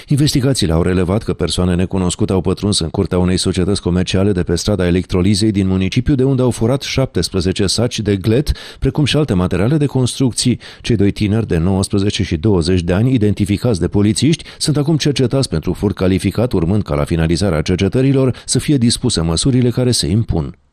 Investigațiile au relevat că persoane necunoscute au pătruns în curtea unei societăți comerciale de pe strada Electrolizei din municipiu, de unde au furat 17 saci de glet, precum și alte materiale de construcții. Cei doi tineri de 19 și 20 de ani, identificați de polițiști, sunt acum cercetați pentru furt calificat, urmând ca la finalizarea cercetărilor să fie dispuse măsurile care se impun.